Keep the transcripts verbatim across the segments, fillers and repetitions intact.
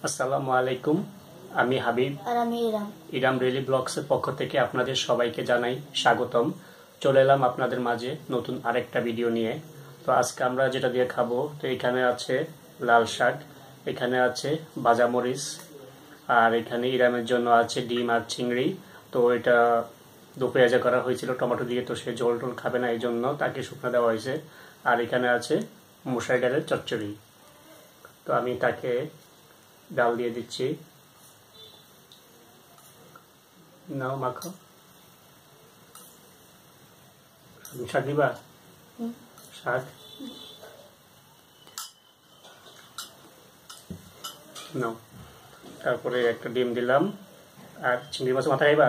আসসালামু আলাইকুম, আমি হাবিব আর আমি ইরাম ইরাম রেলি ব্লগসের পক্ষ থেকে আপনাদের সবাইকে জানাই স্বাগতম। চলে এলাম আপনাদের মাঝে নতুন আরেকটা ভিডিও নিয়ে। তো আজকে আমরা যেটা দিয়ে খাবো, তো এখানে আছে লাল শাক, এখানে আছে ভাজা মরিচ, আর এখানে ইরামের জন্য আছে ডিম আর চিংড়ি। তো এটা দু পেঁয়াজা করা হয়েছিল টমেটো দিয়ে, তো সে ঝোল টোল খাবে না, এই জন্য তাকে শুকনো দেওয়া হয়েছে। আর এখানে আছে মশাই ডালের চচ্চড়ি। তো আমি তাকে ডাল দিয়ে দিচ্ছি, নাও মাখো। শাক দিবা? শাক নাও। তারপরে একটা ডিম দিলাম, আর চিংড়ি মাছ মাথা খাইবা?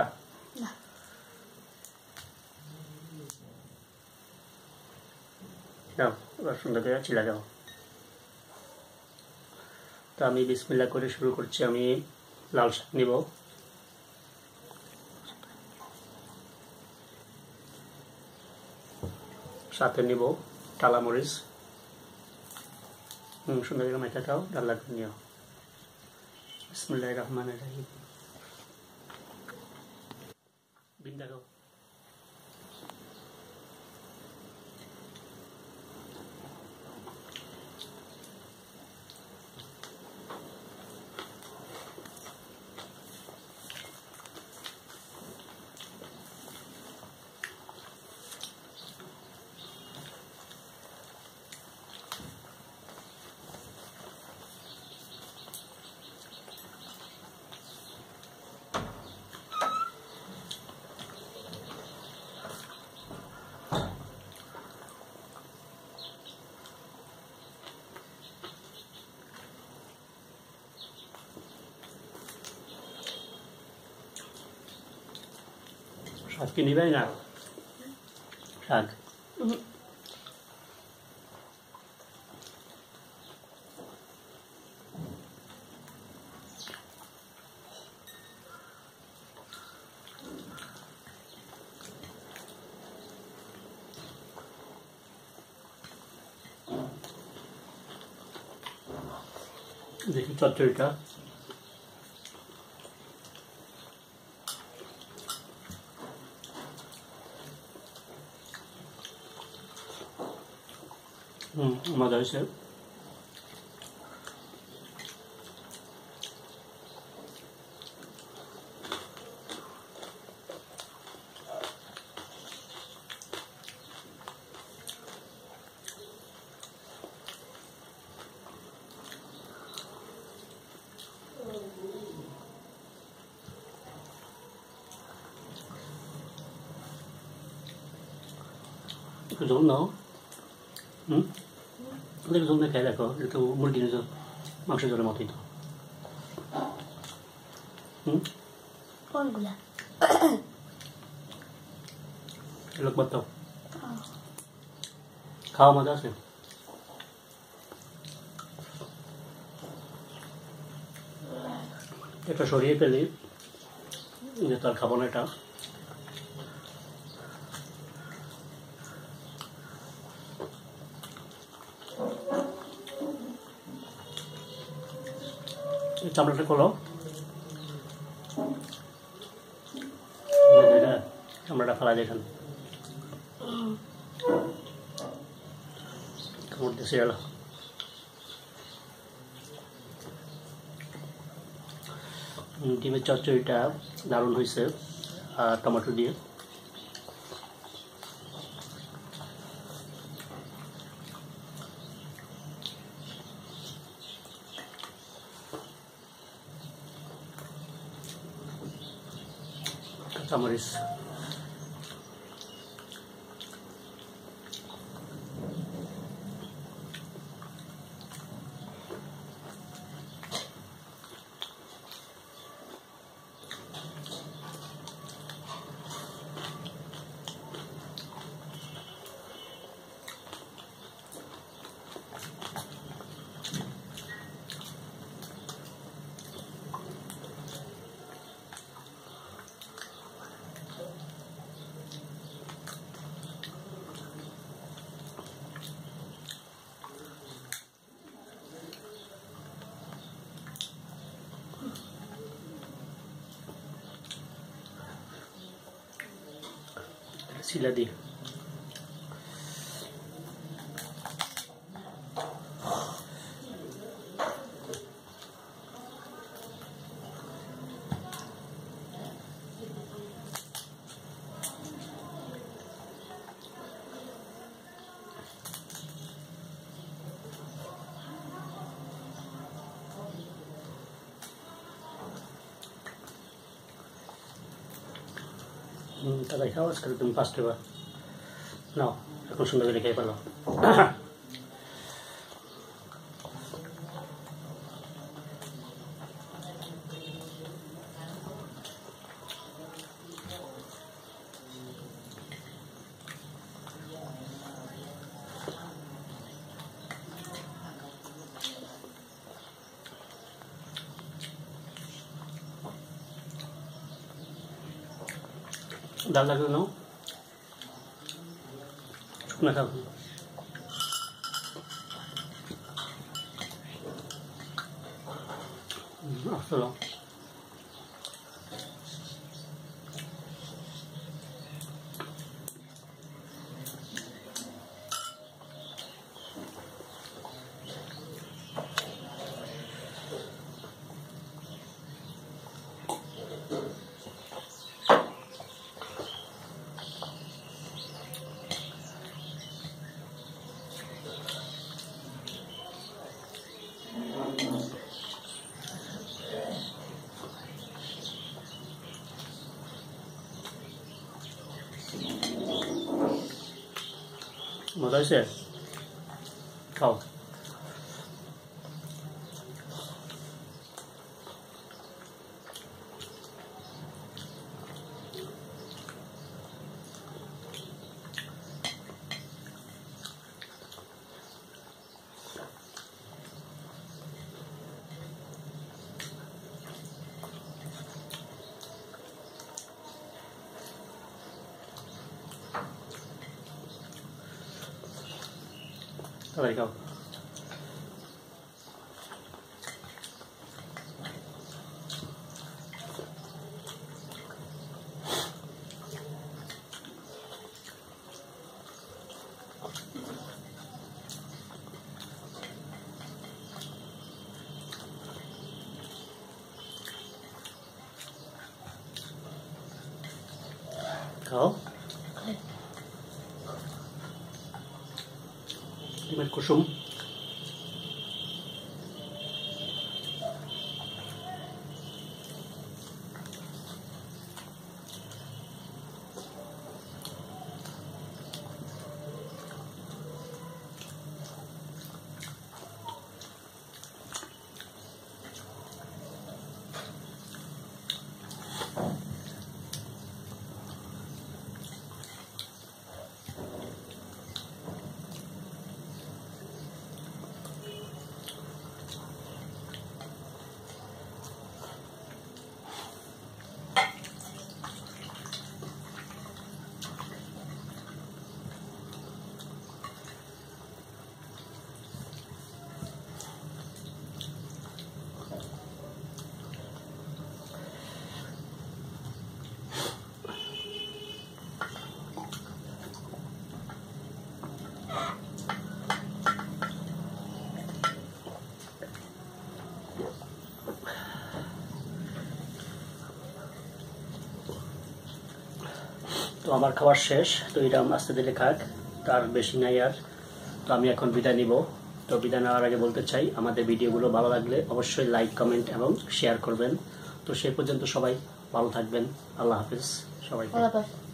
নাও, এবার সুন্দর করে চিলা দাও। তো আমি বিসমিল্লাহ করে শুরু করছি। আমি লাল শাক নিব, সাথে নিব টালা মরিচ। হুম সুন্দর করে মেখে খাও, ডাল লাগবে নিও। বিসমিল্লাহির রহমানির রহিম। বিন্দা খাও। শাক কি নিবে না? শাক দেখি চচ্চড়িটা। হুম মজা হয়েছে। একটু ঝোল নাও। হুম একটু ঝোল দিয়ে খেয়ে দেখো, একটু মুরগির ঝোল, মাংসের ঝোলের মতোই তো। হুম কোনগুলা? লোক বাদ খাওয়া মজা আছে। এটা সরিয়ে ফেলি, যে তার খাবো না এটা। চামড়াটা খোলো, চামড়াটা ফেলা যায় এখানে। কামড় দিয়েছে গেল। ডিমের চচ্চড়িটা দারুণ হয়েছে, আর টমেটো দিয়ে। কাঁচামরিচ, সিলা দি তাই খাও আজকে তুমি ফার্স্ট এবার নাও এখন সুন্দর করে খেয়ে পেলো ডাল লাগবে নাও শুকনো খাও আসলো মজা হয়েছে খাও তাড়াতাড়ি খাও খাও ডিমের কুসুম তো আমার খাবার শেষ তো এটা আস্তে দিলে খাক তার বেশি নাই আর তো আমি এখন বিদায় নিব তো বিদায় নেওয়ার আগে বলতে চাই আমাদের ভিডিওগুলো ভালো লাগলে অবশ্যই লাইক কমেন্ট এবং শেয়ার করবেন তো সেই পর্যন্ত সবাই ভালো থাকবেন আল্লাহ হাফেজ সবাইকে আল্লাহ হাফেজ।